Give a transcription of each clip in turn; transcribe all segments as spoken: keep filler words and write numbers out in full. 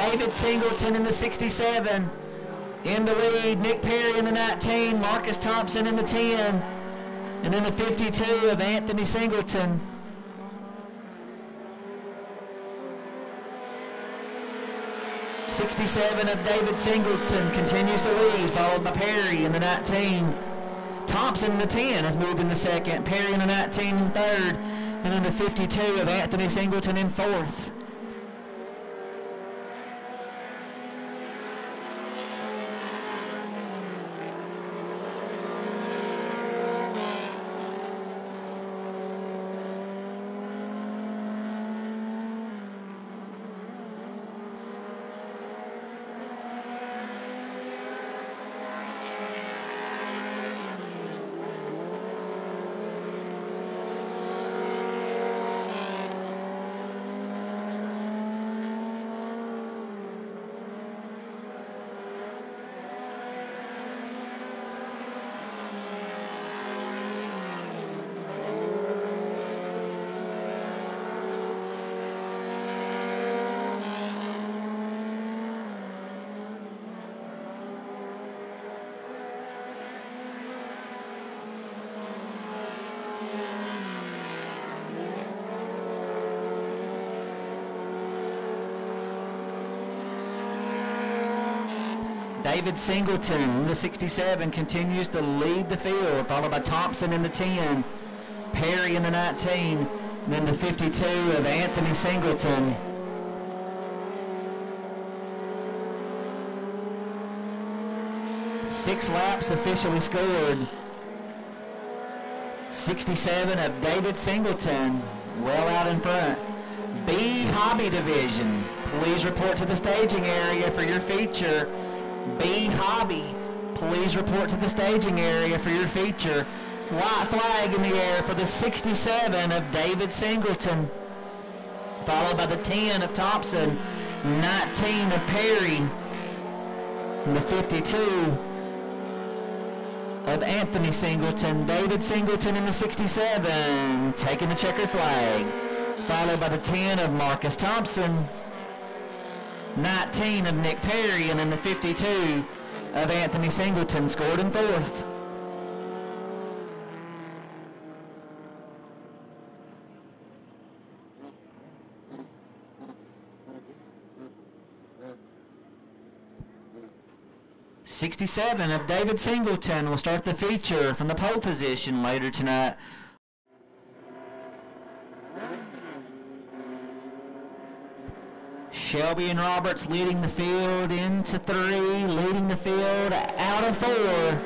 David Singleton in the sixty-seven. In the lead, Nick Perry in the nineteen, Marcus Thompson in the ten, and then the fifty-two of Anthony Singleton. sixty-seven of David Singleton continues the lead, followed by Perry in the nineteen. Thompson in the ten has moved in the second, Perry in the nineteen in third, and then the fifty-two of Anthony Singleton in fourth. David Singleton, the sixty-seven, continues to lead the field, followed by Thompson in the ten, Perry in the nineteen, and then the fifty-two of Anthony Singleton. Six laps officially scored. sixty-seven of David Singleton, well out in front. B Hobby Division, please report to the staging area for your feature. B Hobby, please report to the staging area for your feature. White flag in the air for the sixty-seven of David Singleton, followed by the ten of Thompson, nineteen of Perry, and the fifty-two of Anthony Singleton. David Singleton in the sixty-seven, taking the checkered flag, followed by the ten of Marcus Thompson, nineteen of Nick Perry, and then the fifty-two of Anthony Singleton scored in fourth. sixty-seven of David Singleton will start the feature from the pole position later tonight. Shelby and Roberts leading the field into three, leading the field out of four.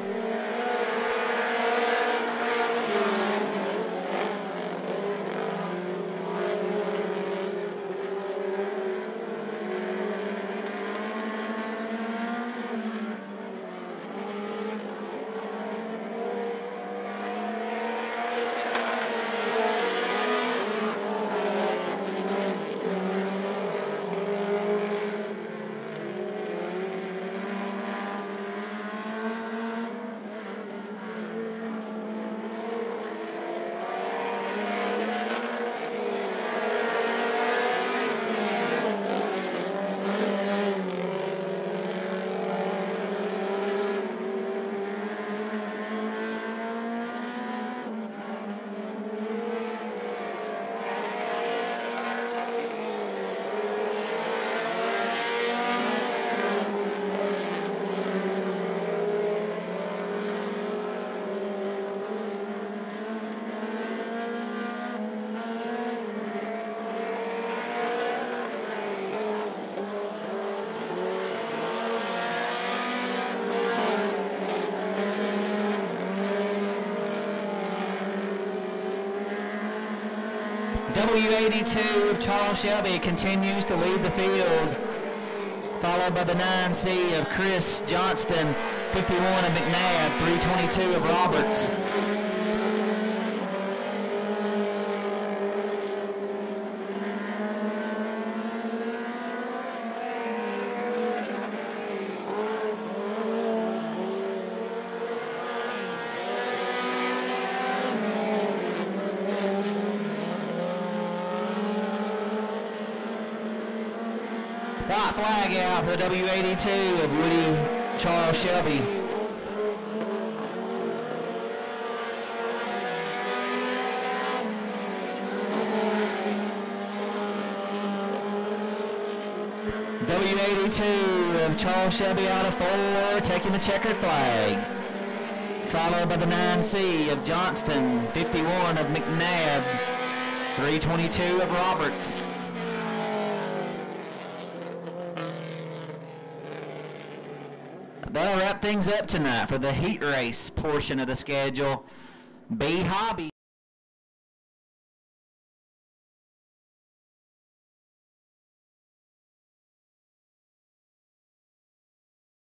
W eighty-two of Charles Shelby continues to lead the field, followed by the nine C of Chris Johnston, fifty-one of McNabb, three twenty-two of Roberts. flag out for the W eighty-two of Woody Charles Shelby. W eighty-two of Charles Shelby out of four, taking the checkered flag. Followed by the nine C of Johnston, fifty-one of McNabb, three twenty-two of Roberts. That'll wrap things up tonight for the heat race portion of the schedule. B Hobby